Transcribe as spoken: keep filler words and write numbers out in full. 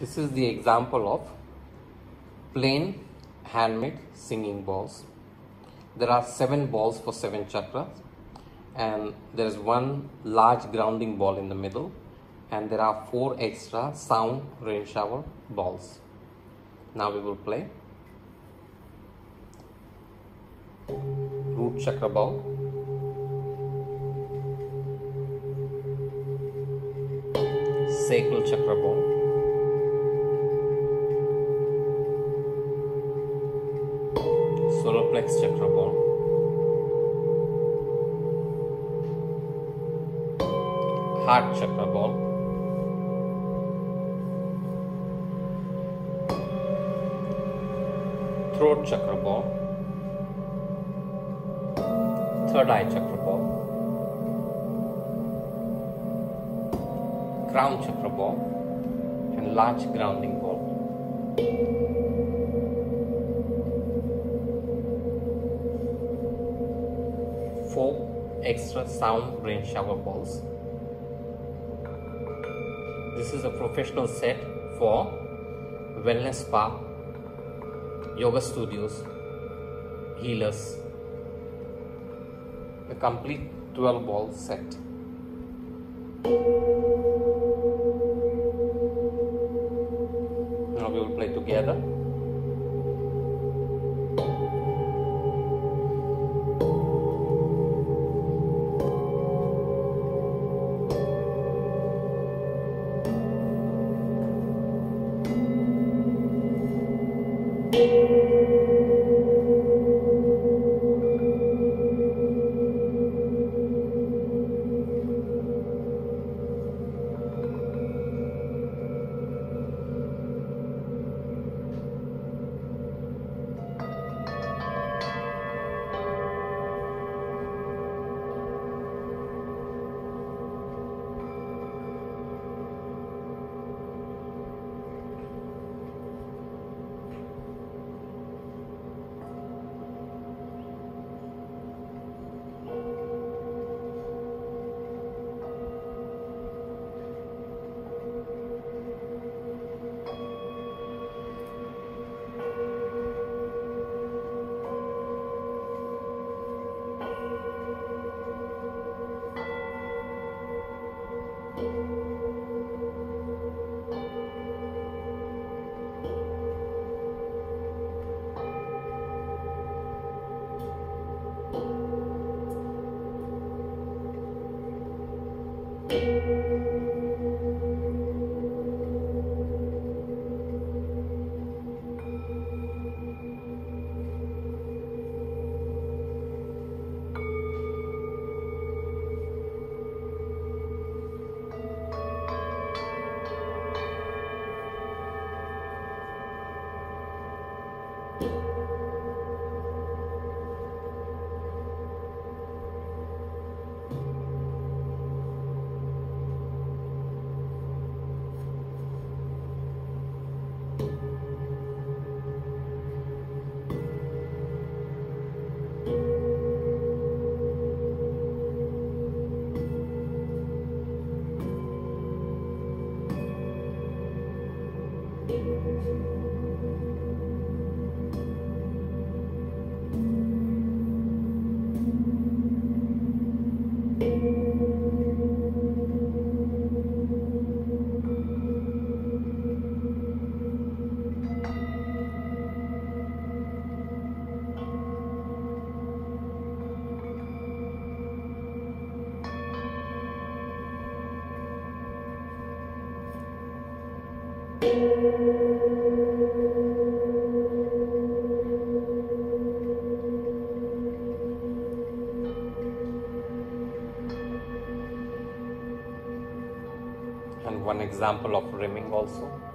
This is the example of plain handmade singing balls. There are seven balls for seven chakras, and there is one large grounding ball in the middle, and there are four extra sound rain shower balls. Now we will play root chakra ball, sacral chakra ball, solar plex chakra ball, heart chakra ball, throat chakra ball, third eye chakra ball, crown chakra ball, and large grounding ball. Four extra sound rain shower balls. This is a professional set for wellness spa, yoga studios, healers. A complete twelve ball set. Now we will play together. And one example of rimming also.